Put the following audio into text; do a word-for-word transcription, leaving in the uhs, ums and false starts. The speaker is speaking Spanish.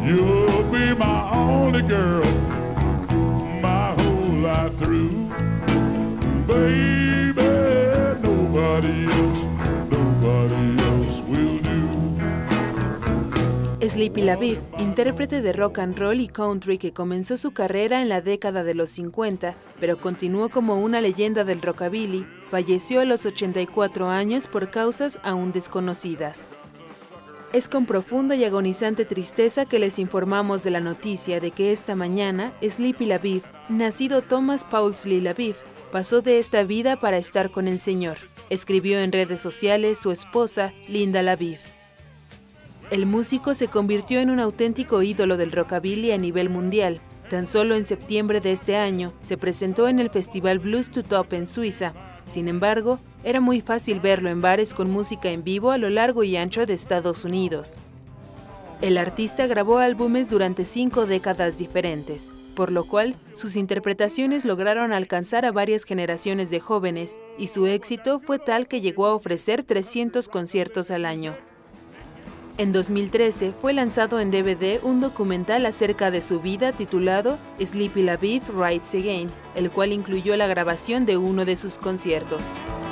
You'll be my only girl, my whole life through. Baby, nobody else, nobody else will do. Sleepy LaBeouf, intérprete de rock and roll y country que comenzó su carrera en la década de los cincuenta, pero continuó como una leyenda del rockabilly, falleció a los ochenta y cuatro años por causas aún desconocidas. Es con profunda y agonizante tristeza que les informamos de la noticia de que esta mañana Sleepy LaBeouf, nacido Thomas Paulsley LaBeouf, pasó de esta vida para estar con el Señor, escribió en redes sociales su esposa, Linda LaBeouf. El músico se convirtió en un auténtico ídolo del rockabilly a nivel mundial. Tan solo en septiembre de este año se presentó en el festival Blues to Top en Suiza. Sin embargo, era muy fácil verlo en bares con música en vivo a lo largo y ancho de Estados Unidos. El artista grabó álbumes durante cinco décadas diferentes, por lo cual sus interpretaciones lograron alcanzar a varias generaciones de jóvenes y su éxito fue tal que llegó a ofrecer trescientos conciertos al año. En dos mil trece fue lanzado en D V D un documental acerca de su vida titulado Sleepy LaBeouf Rides Again, el cual incluyó la grabación de uno de sus conciertos.